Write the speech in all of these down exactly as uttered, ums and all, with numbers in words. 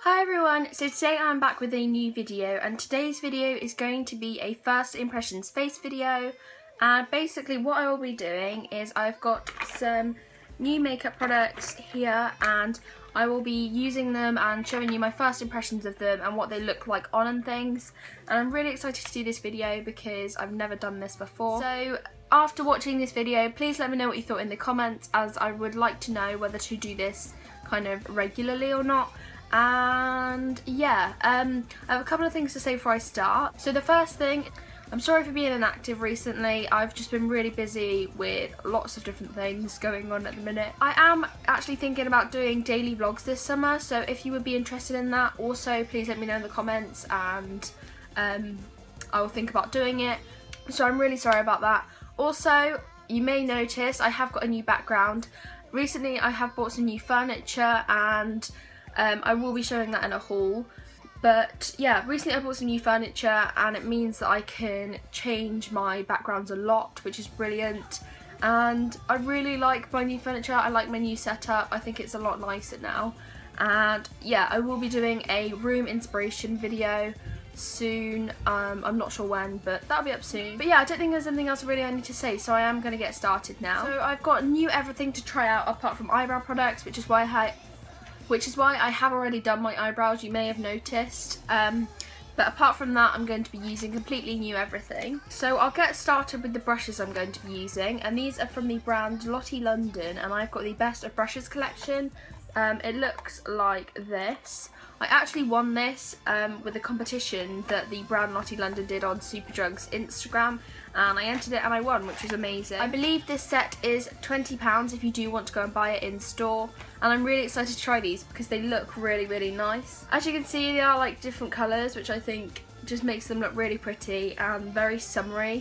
Hi everyone, so today I'm back with a new video, and today's video is going to be a first impressions face video. And basically what I will be doing is I've got some new makeup products here and I will be using them and showing you my first impressions of them and what they look like on and things. And I'm really excited to do this video because I've never done this before. So after watching this video, please let me know what you thought in the comments, as I would like to know whether to do this kind of regularly or not. And yeah, um, I have a couple of things to say before I start. So the first thing, I'm sorry for being inactive recently. I've just been really busy with lots of different things going on at the minute. I am actually thinking about doing daily vlogs this summer, so if you would be interested in that, also please let me know in the comments and um, I will think about doing it. So I'm really sorry about that. Also, you may notice I have got a new background. Recently I have bought some new furniture and Um, I will be showing that in a haul, but yeah, recently I bought some new furniture and it means that I can change my backgrounds a lot, which is brilliant. And I really like my new furniture, I like my new setup, I think it's a lot nicer now. And yeah, I will be doing a room inspiration video soon. um, I'm not sure when, but that'll be up soon. But yeah, I don't think there's anything else really I need to say, so I am going to get started now. So I've got new everything to try out apart from eyebrow products, which is why I which is why I have already done my eyebrows, you may have noticed. Um, but apart from that, I'm going to be using completely new everything. So I'll get started with the brushes I'm going to be using, and these are from the brand Lottie London, and I've got the Best of Brushes collection. Um, it looks like this. I actually won this um, with a competition that the brand Lottie London did on Superdrug's Instagram, and I entered it and I won, which was amazing. I believe this set is twenty pounds if you do want to go and buy it in store, and I'm really excited to try these because they look really, really nice. As you can see, they are like different colours, which I think just makes them look really pretty and very summery.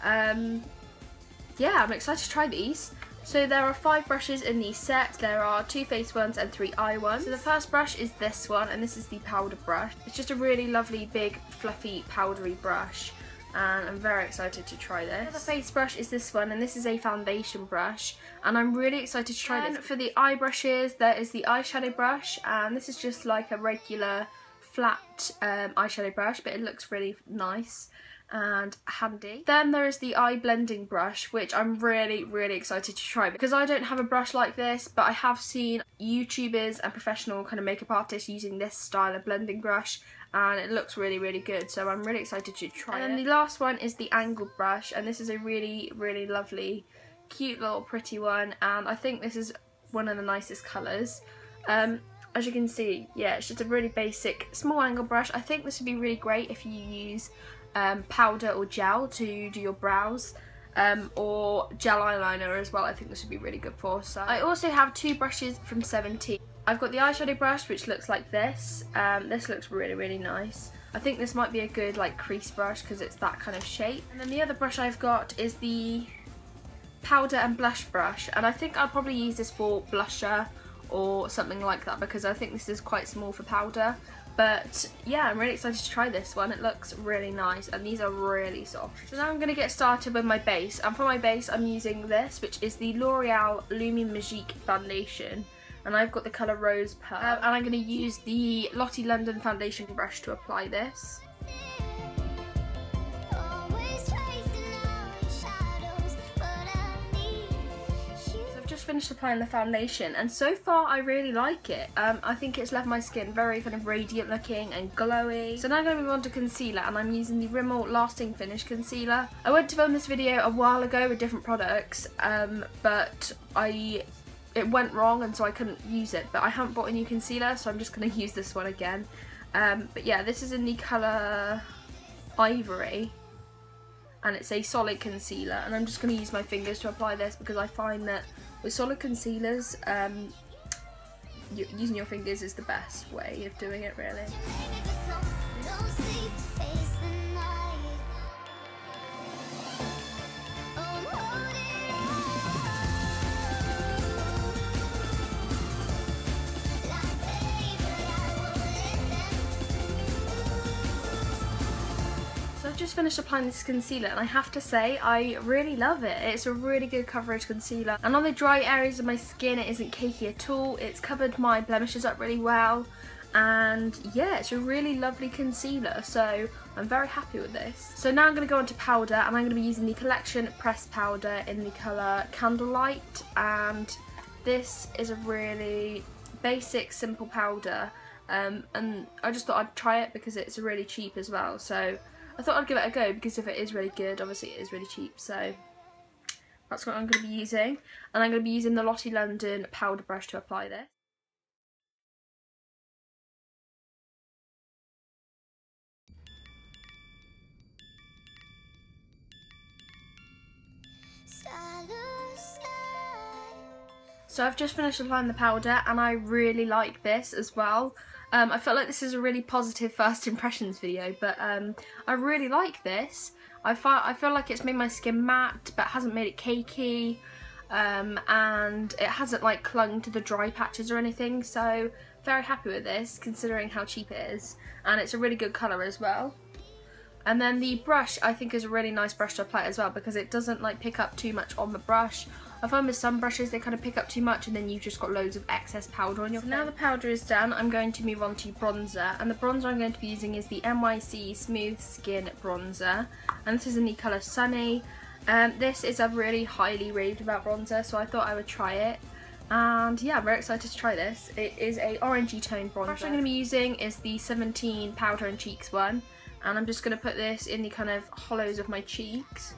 Um, yeah, I'm excited to try these. So there are five brushes in the set. There are two face ones and three eye ones. So the first brush is this one, and this is the powder brush. It's just a really lovely, big, fluffy, powdery brush, and I'm very excited to try this. The other face brush is this one, and this is a foundation brush, and I'm really excited to try then this. For the eye brushes, there is the eyeshadow brush, and this is just like a regular flat um, eyeshadow brush, but it looks really nice and handy. Then there is the eye blending brush, which I'm really really excited to try because I don't have a brush like this, but I have seen YouTubers and professional kind of makeup artists using this style of blending brush, and it looks really really good, so I'm really excited to try it. And then the last one is the angled brush, and this is a really really lovely cute little pretty one, and I think this is one of the nicest colours. Um, as you can see, yeah, it's just a really basic small angle brush. I think this would be really great if you use Um, powder or gel to do your brows, um, or gel eyeliner as well. I think this would be really good for. So I also have two brushes from seventeen. I've got the eyeshadow brush, which looks like this. Um, this looks really really nice. I think this might be a good like crease brush because it's that kind of shape. And then the other brush I've got is the powder and blush brush, and I think I'll probably use this for blusher or something like that because I think this is quite small for powder. But yeah, I'm really excited to try this one. It looks really nice and these are really soft. So now I'm going to get started with my base, and for my base I'm using this, which is the L'Oreal Lumi Magique foundation, and I've got the colour Rose Pearl, um, and I'm going to use the Lottie London foundation brush to apply this. Finished applying the foundation, and so far I really like it. um, I think it's left my skin very kind of radiant looking and glowy. So now I'm going to move on to concealer, and I'm using the Rimmel Lasting Finish concealer. I went to film this video a while ago with different products, um, but I it went wrong and so I couldn't use it, but I haven't bought a new concealer, so I'm just going to use this one again. Um, but yeah, this is in the colour Ivory, and it's a solid concealer, and I'm just going to use my fingers to apply this because I find that with solid concealers, um, you, using your fingers is the best way of doing it, really. I've just finished applying this concealer, and I have to say I really love it. It's a really good coverage concealer, and on the dry areas of my skin it isn't cakey at all. It's covered my blemishes up really well, and yeah, it's a really lovely concealer, so I'm very happy with this. So now I'm going to go on to powder, and I'm going to be using the Collection Pressed Powder in the colour Candlelight, and this is a really basic, simple powder, um, and I just thought I'd try it because it's really cheap as well, so I thought I'd give it a go, because if it is really good, obviously it is really cheap, so that's what I'm going to be using. And I'm going to be using the Lottie London powder brush to apply this. So I've just finished applying the powder, and I really like this as well. Um, I feel like this is a really positive first impressions video, but um, I really like this. I feel, I feel like it's made my skin matte, but hasn't made it cakey, um, and it hasn't like clung to the dry patches or anything, so very happy with this considering how cheap it is, and it's a really good colour as well. And then the brush I think is a really nice brush to apply as well, because it doesn't like pick up too much on the brush. I find with some brushes they kind of pick up too much, and then you've just got loads of excess powder on your face. So now the powder is done, I'm going to move on to bronzer, and the bronzer I'm going to be using is the N Y C Smooth Skin Bronzer, and this is in the colour Sunny. Um, this is a really highly raved about bronzer, so I thought I would try it. And yeah, I'm very excited to try this. It is a orangey tone bronzer. The brush I'm going to be using is the seventeen Powder and Cheeks one, and I'm just going to put this in the kind of hollows of my cheeks.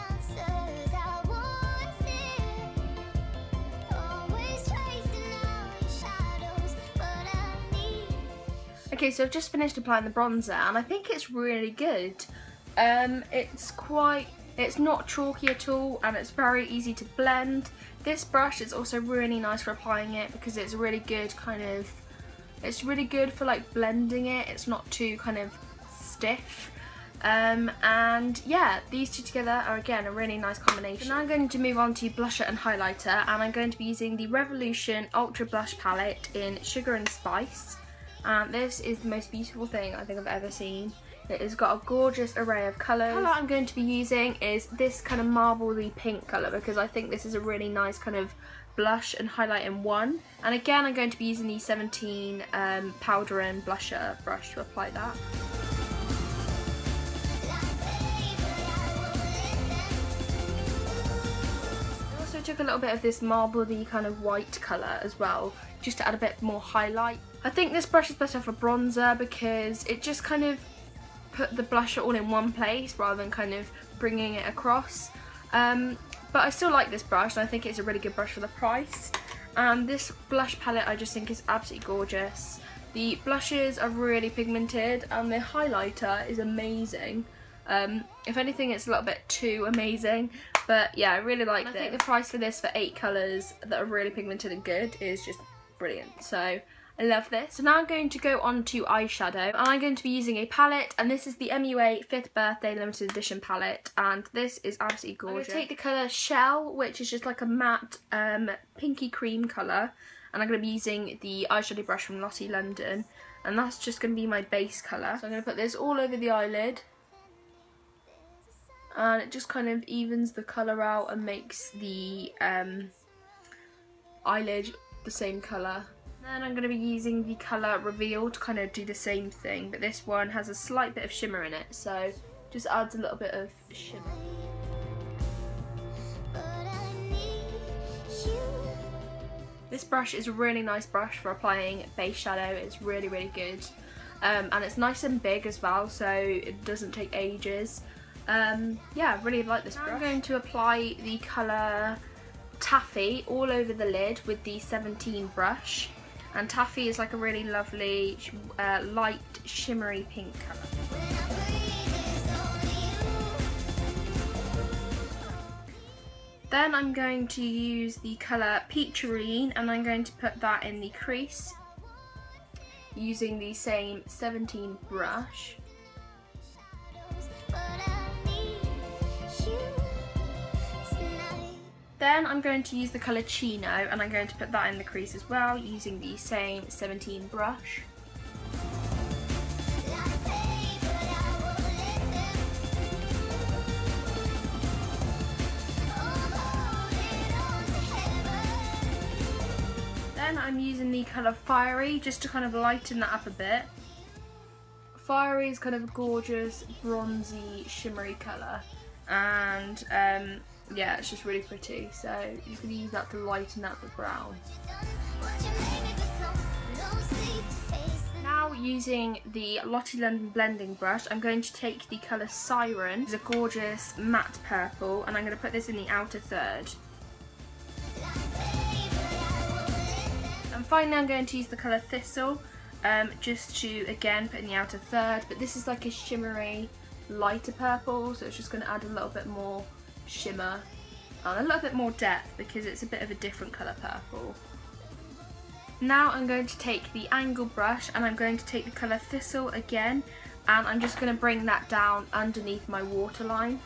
Okay, so I've just finished applying the bronzer, and I think it's really good. Um, it's quite, it's not chalky at all, and it's very easy to blend. This brush is also really nice for applying it, because it's really good kind of, it's really good for like blending it. It's not too kind of stiff. Um, and yeah, these two together are again a really nice combination. So now I'm going to move on to blusher and highlighter, and I'm going to be using the Revolution Ultra Blush Palette in Sugar and Spice. And this is the most beautiful thing I think I've ever seen. It has got a gorgeous array of colours. The colour I'm going to be using is this kind of marbly pink colour, because I think this is a really nice kind of blush and highlight in one. And again, I'm going to be using the seventeen um, powder and blusher brush to apply that. I also took a little bit of this marbly kind of white colour as well, just to add a bit more highlight. I think this brush is better for bronzer because it just kind of put the blusher all in one place rather than kind of bringing it across. Um, but I still like this brush, and I think it's a really good brush for the price. And this blush palette I just think is absolutely gorgeous. The blushes are really pigmented, and the highlighter is amazing. Um, if anything, it's a little bit too amazing, but yeah, I really like this. I think the price for this for eight colours that are really pigmented and good is just brilliant, so I love this. So now I'm going to go on to eyeshadow, and I'm going to be using a palette, and this is the M U A fifth Birthday Limited Edition palette, and this is absolutely gorgeous. I'm going to take the colour Shell, which is just like a matte um, pinky cream colour, and I'm going to be using the eyeshadow brush from Lottie London, and that's just going to be my base colour. So I'm going to put this all over the eyelid, and it just kind of evens the colour out and makes the um, eyelid the same colour. Then I'm going to be using the colour Reveal to kind of do the same thing, but this one has a slight bit of shimmer in it, so just adds a little bit of shimmer. This brush is a really nice brush for applying base shadow. It's really, really good. Um, and it's nice and big as well, so it doesn't take ages. Um, yeah, I really like this now brush. I'm going to apply the colour Taffy all over the lid with the seventeen brush. And Taffy is like a really lovely, uh, light, shimmery pink colour. Then I'm going to use the colour Peacherine, and I'm going to put that in the crease using the same seventeen brush. Then I'm going to use the colour Chino, and I'm going to put that in the crease as well using the same seventeen brush. Then I'm using the colour Fiery just to kind of lighten that up a bit. Fiery is kind of a gorgeous, bronzy, shimmery colour. And um, yeah, it's just really pretty. So I'm just going to use that to lighten up the brown. Now using the Lottie London blending brush, I'm going to take the colour Siren, it's a gorgeous matte purple, and I'm going to put this in the outer third. And finally I'm going to use the colour Thistle, um, just to again put in the outer third, but this is like a shimmery, lighter purple, so it's just going to add a little bit more shimmer and a little bit more depth because it's a bit of a different colour purple. Now I'm going to take the angle brush and I'm going to take the colour Thistle again, and I'm just going to bring that down underneath my waterline.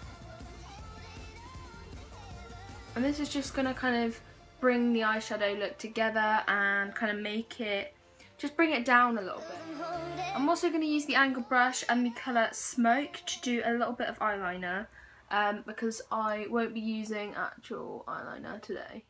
And this is just going to kind of bring the eyeshadow look together and kind of make it, just bring it down a little bit. I'm also going to use the angle brush and the colour Smoke to do a little bit of eyeliner, um, because I won't be using actual eyeliner today.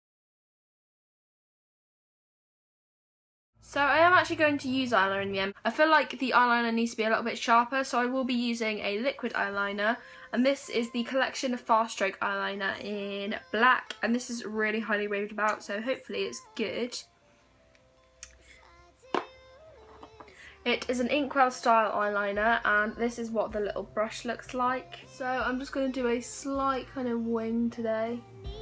So I am actually going to use eyeliner in the end. I feel like the eyeliner needs to be a little bit sharper, so I will be using a liquid eyeliner. And this is the Collection of Fast Stroke eyeliner in black. And this is really highly raved about, so hopefully it's good. It is an inkwell style eyeliner, and this is what the little brush looks like. So I'm just going to do a slight kind of wing today.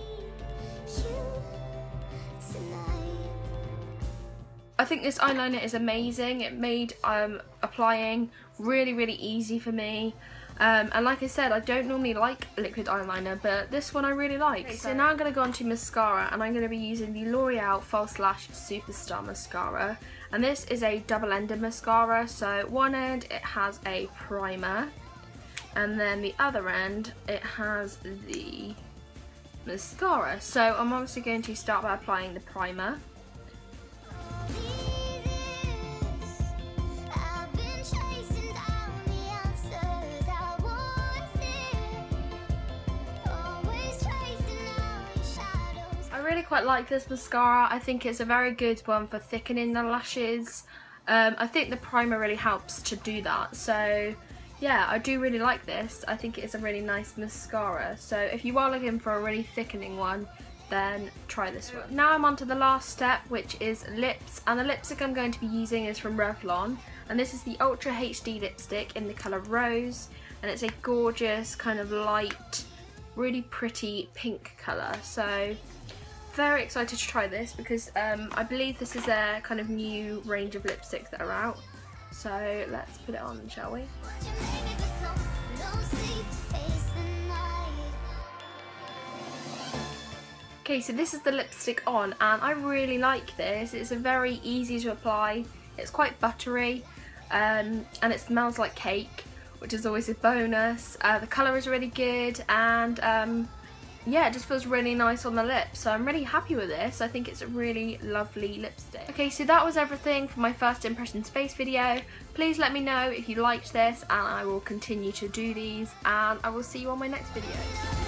I think this eyeliner is amazing. It made um, applying really, really easy for me. Um, and like I said, I don't normally like liquid eyeliner, but this one I really like. Okay, so now I'm going to go on to mascara, and I'm going to be using the L'Oreal False Lash Superstar Mascara. And this is a double-ended mascara, so one end it has a primer, and then the other end it has the mascara. So I'm obviously going to start by applying the primer. I really quite like this mascara. I think it's a very good one for thickening the lashes. Um, I think the primer really helps to do that. So yeah, I do really like this. I think it is a really nice mascara. So if you are looking for a really thickening one, then try this one. Now I'm on to the last step, which is lips. And the lipstick I'm going to be using is from Revlon. And this is the Ultra H D lipstick in the colour Rose. And it's a gorgeous kind of light, really pretty pink colour. So very excited to try this because um, I believe this is their kind of new range of lipsticks that are out. So let's put it on, shall we? Okay, so this is the lipstick on, and I really like this. It's a very easy to apply. It's quite buttery, um, and it smells like cake, which is always a bonus. Uh, the colour is really good, and um, yeah, it just feels really nice on the lips, so I'm really happy with this. I think it's a really lovely lipstick. Okay, so that was everything for my first impressions face video. Please let me know if you liked this, and I will continue to do these, and I will see you on my next video.